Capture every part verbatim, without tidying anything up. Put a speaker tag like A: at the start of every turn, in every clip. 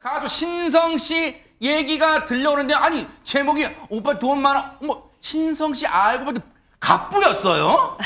A: 가수 신성 씨 얘기가 들려오는데 아니 제목이 오빠 돈 많아. 뭐 신성 씨 알고 봤더니 갑부였어요?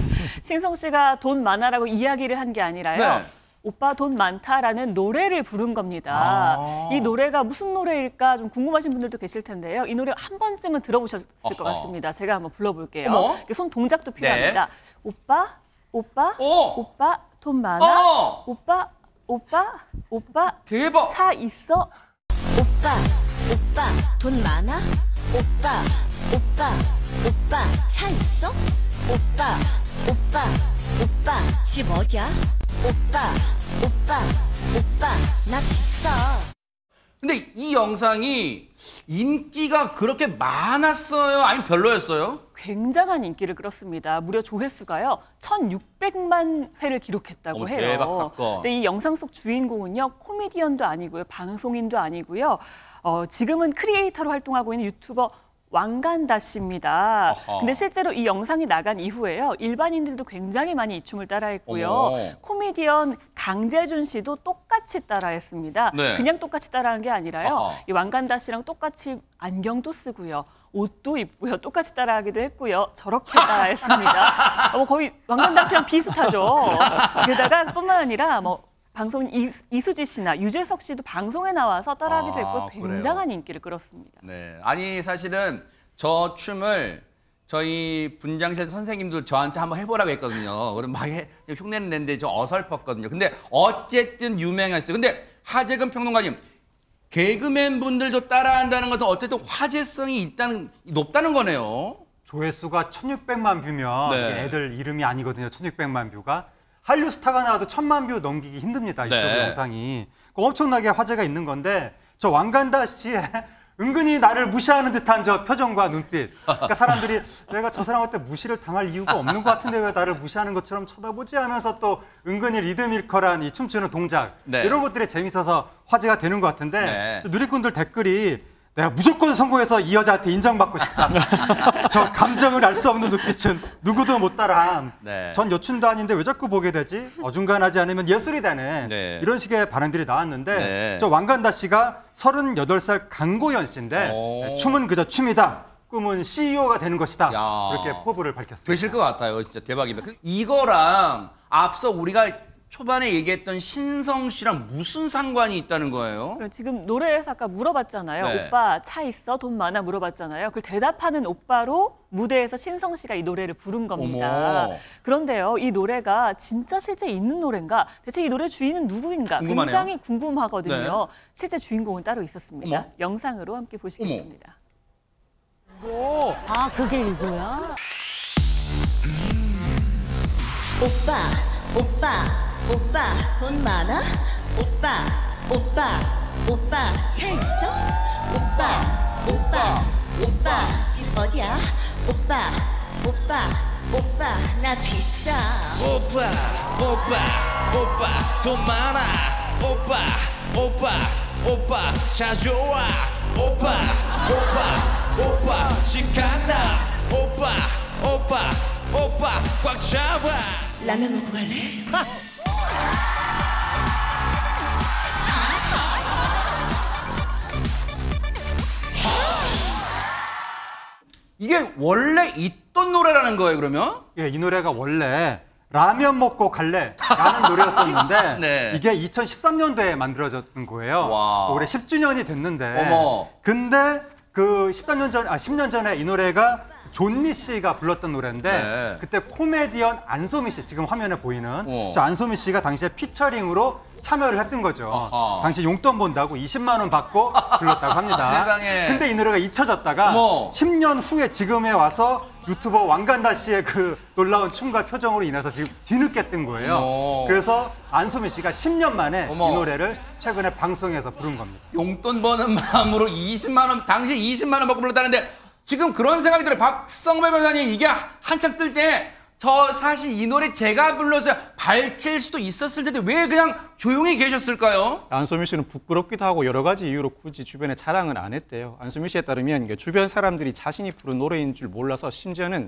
B: 신성 씨가 돈 많아라고 이야기를 한 게 아니라요.
A: 네.
B: 오빠 돈 많다라는 노래를 부른 겁니다.
A: 아.
B: 이 노래가 무슨 노래일까 좀 궁금하신 분들도 계실 텐데요. 이 노래 한 번쯤은 들어보셨을 어허. 것 같습니다. 제가 한번 불러볼게요. 어머? 손 동작도 필요합니다. 네. 오빠, 오빠,
A: 오.
B: 오빠 돈 많아?
A: 어.
B: 오빠, 오빠, 오빠
A: 대박.
B: 차 있어?
C: 오빠, 오빠 돈 많아? 오빠, 오빠, 오빠 차 있어? 오빠, 오빠, 오빠 집 어디야? 오빠, 오빠, 오빠 나 비싸.
A: 근데 이 영상이 인기가 그렇게 많았어요? 아니면 별로였어요?
B: 굉장한 인기를 끌었습니다. 무려 조회수가요 천육백만 회를 기록했다고
A: 어머,
B: 해요.
A: 대박 사건.
B: 근데 이 영상 속 주인공은요 코미디언도 아니고요, 방송인도 아니고요. 어, 지금은 크리에이터로 활동하고 있는 유튜버 왕간다 씨입니다.
A: 어허.
B: 근데 실제로 이 영상이 나간 이후에요 일반인들도 굉장히 많이 이 춤을 따라했고요.
A: 어머.
B: 코미디언 강재준 씨도 똑같이 따라했습니다.
A: 네.
B: 그냥 똑같이 따라한 게 아니라요.
A: 어허.
B: 이 왕간다 씨랑 똑같이 안경도 쓰고요. 옷도 입고요. 똑같이 따라하기도 했고요. 저렇게 따라했습니다. 어, 거의 왕간다 씨랑 비슷하죠. 게다가 뿐만 아니라 뭐 방송인 이수지 씨나 유재석 씨도 방송에 나와서 따라하기도 했고
A: 아,
B: 굉장한
A: 그래요?
B: 인기를 끌었습니다.
A: 네. 아니 사실은 저 춤을 저희 분장실 선생님도 저한테 한번 해보라고 했거든요. 그럼 막 해, 흉내는 냈는데 저 어설펐거든요. 근데 어쨌든 유명했어요. 근데 하재근 평론가님, 개그맨 분들도 따라한다는 것은 어쨌든 화제성이 있다는, 높다는 거네요.
D: 조회수가 천육백만 뷰면
A: 네.
D: 이게 애들 이름이 아니거든요. 천육백만 뷰가. 한류 스타가 나와도 천만 뷰 넘기기 힘듭니다. 이쪽
A: 네.
D: 영상이. 엄청나게 화제가 있는 건데 저 왕간다 씨의 은근히 나를 무시하는 듯한 저 표정과 눈빛. 그러니까 사람들이 내가 저 사람한테 무시를 당할 이유가 없는 것 같은데 왜 나를 무시하는 것처럼 쳐다보지 하면서 또 은근히 리드미컬한 이 춤추는 동작.
A: 네.
D: 이런 것들이 재밌어서 화제가 되는 것 같은데
A: 네.
D: 저 누리꾼들 댓글이 내가 무조건 성공해서 이 여자한테 인정받고 싶다. 저 감정을 알 수 없는 눈빛은 누구도 못 따라함.
A: 네.
D: 전 여춘도 아닌데 왜 자꾸 보게 되지? 어중간하지 않으면 예술이 되네.
A: 네.
D: 이런 식의 반응들이 나왔는데
A: 네.
D: 저 왕간다 씨가 서른여덟 살 강고연 씨인데
A: 오.
D: 춤은 그저 춤이다. 꿈은 씨이오가 되는 것이다.
A: 야.
D: 이렇게 포부를 밝혔습니다.
A: 되실 것 같아요. 진짜 대박입니다. 이거랑 앞서 우리가 초반에 얘기했던 신성 씨랑 무슨 상관이 있다는 거예요?
B: 지금 노래에서 아까 물어봤잖아요.
A: 네.
B: 오빠 차 있어? 돈 많아? 물어봤잖아요. 그걸 대답하는 오빠로 무대에서 신성 씨가 이 노래를 부른 겁니다.
A: 어머.
B: 그런데요, 이 노래가 진짜 실제 있는 노래인가? 대체 이 노래 주인은 누구인가?
A: 궁금하네요.
B: 굉장히 궁금하거든요.
A: 네.
B: 실제 주인공은 따로 있었습니다.
A: 어머.
B: 영상으로 함께 보시겠습니다.
E: 오, 아 그게 이거야?
C: 오빠, 오빠, 오빠 돈 많아? 오빠, 오빠, 오빠 차 있어? 오빠, 오빠, 오빠 집 어디야? 오빠, 오빠, 오빠 나 비싸.
F: 오빠 오빠 오빠 돈 많아. 오빠 오빠 오빠 차 좋아. 오빠 오빠 오빠 집 간다. 오빠 오빠 오빠 꽉 잡아.
C: 라면 먹고 갈래?
A: 이게 원래 있던 노래라는 거예요, 그러면?
D: 예, 이 노래가 원래 라면 먹고 갈래 라는 노래였었는데
A: 네.
D: 이게 이천십삼 년도에 만들어졌던 거예요.
A: 와.
D: 올해 십 주년이 됐는데
A: 어머.
D: 근데 그 십삼 년 전, 아 십 년 전에 이 노래가 존미 씨가 불렀던 노래인데
A: 네.
D: 그때 코미디언 안소미 씨, 지금 화면에 보이는
A: 어.
D: 저 안소미 씨가 당시에 피처링으로 참여를 했던 거죠.
A: 아하.
D: 당시 용돈 본다고 이십만 원 받고 불렀다고 합니다.
A: 세상에.
D: 근데 이 노래가 잊혀졌다가
A: 어머.
D: 십 년 후에 지금에 와서 유튜버 왕간다 씨의 그 놀라운 춤과 표정으로 인해서 지금 뒤늦게 뜬 거예요.
A: 어머.
D: 그래서 안소미 씨가 십 년 만에
A: 어머.
D: 이 노래를 최근에 방송에서 부른 겁니다.
A: 용돈 버는 마음으로 이십만 원, 당시 이십만 원 받고 불렀다는데 지금 그런 생각이 들어요. 박성배 변호사님, 이게 한창 뜰 때 저 사실 이 노래 제가 불러서 밝힐 수도 있었을 텐데 왜 그냥 조용히 계셨을까요?
G: 안소미 씨는 부끄럽기도 하고 여러 가지 이유로 굳이 주변에 자랑은 안 했대요. 안소미 씨에 따르면 주변 사람들이 자신이 부른 노래인 줄 몰라서 심지어는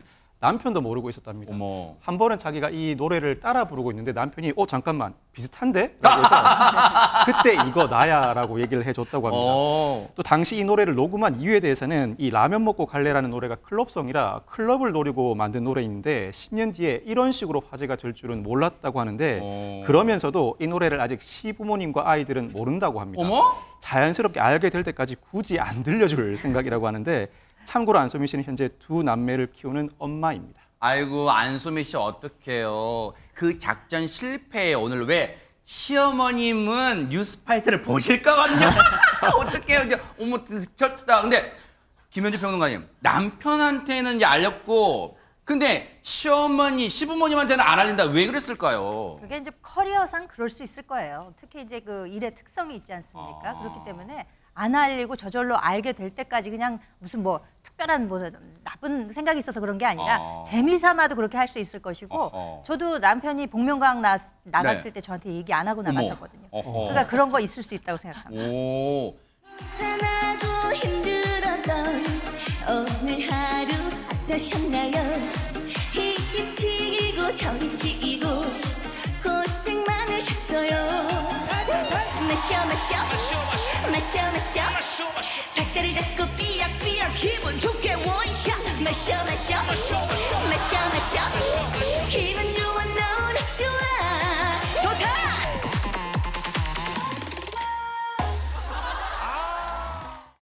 G: 남편도 모르고 있었답니다.
A: 어머.
G: 한 번은 자기가 이 노래를 따라 부르고 있는데 남편이 어 잠깐만 비슷한데? 라고 해서 그때 이거 나야라고 얘기를 해줬다고 합니다.
A: 어.
G: 또 당시 이 노래를 녹음한 이유에 대해서는 이 라면 먹고 갈래라는 노래가 클럽송이라 클럽을 노리고 만든 노래인데 십 년 뒤에 이런 식으로 화제가 될 줄은 몰랐다고 하는데
A: 어.
G: 그러면서도 이 노래를 아직 시부모님과 아이들은 모른다고 합니다.
A: 어머?
G: 자연스럽게 알게 될 때까지 굳이 안 들려줄 생각이라고 하는데 참고로 안소미 씨는 현재 두 남매를 키우는 엄마입니다.
A: 아이고 안소미 씨 어떡해요. 그 작전 실패에 오늘 왜 시어머님은 뉴스파이터를 보실 거거든요. 어떡해요. 이제 어머 들켰다. 근데 김현주 평론가님 남편한테는 이제 알렸고 근데 시어머니 시부모님한테는 안 알린다. 왜 그랬을까요?
H: 그게 이제 커리어상 그럴 수 있을 거예요. 특히 이제 그 일의 특성이 있지 않습니까?
A: 아.
H: 그렇기 때문에 안 알리고 저절로 알게 될 때까지 그냥 무슨 뭐 특별한 뭐 나쁜 생각이 있어서 그런 게 아니라
A: 어.
H: 재미삼아도 그렇게 할 수 있을 것이고
A: 어허.
H: 저도 남편이 복면가왕 나, 나갔을
A: 네.
H: 때 저한테 얘기 안 하고
A: 어머.
H: 나갔었거든요.
A: 어허.
H: 그러니까 그런 거 있을 수 있다고 생각합니다.
A: 오.
C: 편하고 힘들었던 오늘 하루 어떠셨나요? 이리 치이고 저리 치이고 고생 많으셨어요. 마셔 마셔 마셔 마셔 닭다리 잡고 삐약삐약 기분 좋게 원샷 마셔 마셔 마셔 마셔 기분